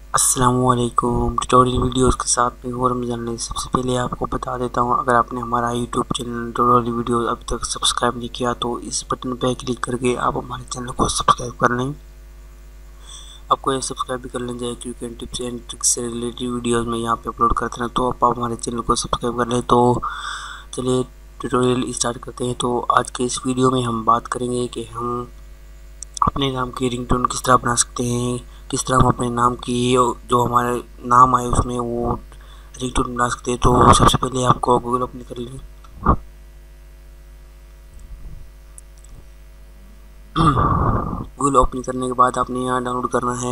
अस्सलामुअलैकुम। Tutorial videos के साथ में और रमज़ान। सबसे पहले आपको बता देता हूँ, अगर आपने हमारा यूट्यूब चैनल ट्यूटोरियल वीडियो अभी तक सब्सक्राइब नहीं किया तो इस बटन पर क्लिक करके आप हमारे चैनल को सब्सक्राइब कर लें। आपको ये सब्सक्राइब भी कर लेना चाहिए क्योंकि टिप्स एंड ट्रिक्स से रिलेटेड वीडियोस में यहाँ पे अपलोड करते हैं। तो आप हमारे चैनल को सब्सक्राइब कर लें। तो चलिए ट्यूटोरियल स्टार्ट करते हैं। तो आज के इस वीडियो में हम बात करेंगे कि हम अपने नाम की रिंगटोन किस तरह बना सकते हैं, किस तरह हम अपने नाम की जो हमारे नाम आए उसमें वो रिंगटोन बना सकते हैं। तो सबसे पहले आपको गूगल ओपन कर लें। गूगल ओपन करने के बाद आपने यहाँ डाउनलोड करना है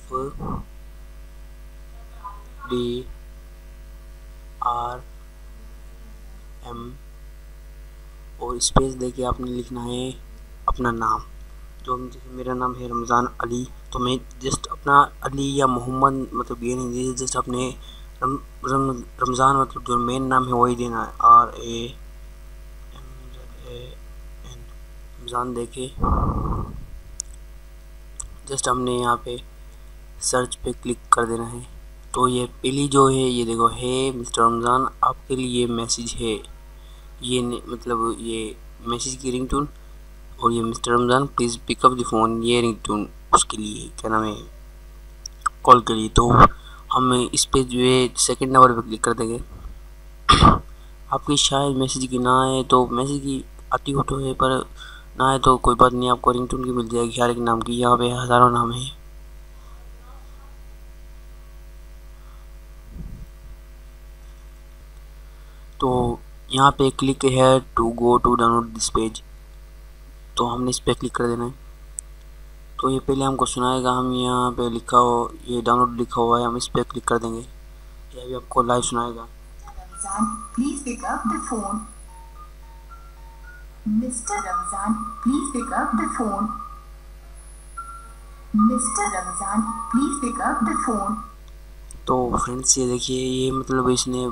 FDRM और स्पेस देके आपने लिखना है अपना नाम। तो जैसे मेरा नाम है रमज़ान अली, तो मैं जस्ट अपना अली या मोहम्मद मतलब ये नहीं दीजिए, जस्ट अपने रमज़ान मतलब जो मेन नाम है वही देना है, RAMZAN रमज़ान देके जस्ट हमने यहाँ पे सर्च पे क्लिक कर देना है। तो ये पहली जो है ये देखो है मिस्टर रमज़ान, आपके लिए मैसेज है, ये मतलब ये मैसेज की रिंगटोन और ये mister Ramzan please pick up the phone, ये रिंगटोन उसके लिए क्या नाम है कॉल के लिए। तो हम इस पे जो है सेकंड नंबर पे क्लिक कर देंगे। आपकी शायद मैसेज की ना आए तो मैसेज की आती हो तो है, पर ना आए तो कोई बात नहीं, आपको रिंगटोन की मिल जाएगी हर एक नाम की। यहाँ पे हज़ारों नाम है। तो यहाँ पे क्लिक है to go to download this page, तो हमने इस पर क्लिक कर देना है। तो ये पहले हमको सुनाएगा, हम यहाँ पे लिखा हो ये डाउनलोड लिखा हुआ है, हम इस पर क्लिक कर देंगे। ये भी आपको लाइव सुनाएगा। Please pick up the phone. Mr. Ramzan, please pick up the phone. Mr. Ramzan, please pick up the phone. तो फ्रेंड्स ये देखिए ये मतलब इसने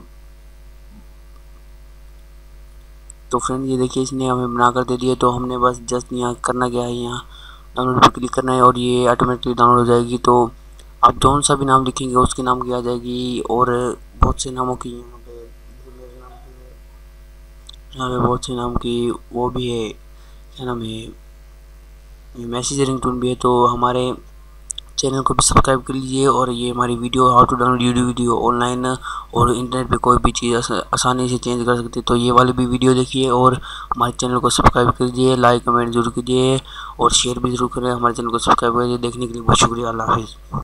ये देखिए इसने हमें बना कर दे दिया। तो हमने बस जस्ट यहाँ करना क्या है, यहाँ डाउनलोड पर क्लिक करना है और ये ऑटोमेटिकली डाउनलोड हो जाएगी। तो आप जौन सा भी नाम लिखेंगे उसके नाम की आ जाएगी और बहुत से नामों की यहाँ पे मेरे नाम की है, यहाँ पे बहुत से नाम की वो भी है, क्या नाम है ये मैसेज रिंगटोन भी है। तो हमारे चैनल को भी सब्सक्राइब कर लीजिए और ये हमारी video how to download video online और इंटरनेट पे कोई भी चीज़ आसानी से चेंज कर सकते हैं। तो ये वाली भी वीडियो देखिए और हमारे चैनल को सब्सक्राइब कीजिए, लाइक कमेंट जरूर कीजिए और शेयर भी जरूर करें। हमारे चैनल को सब्सक्राइब करिए। देखने के लिए बहुत शुक्रिया। अल्लाह हाफिज़।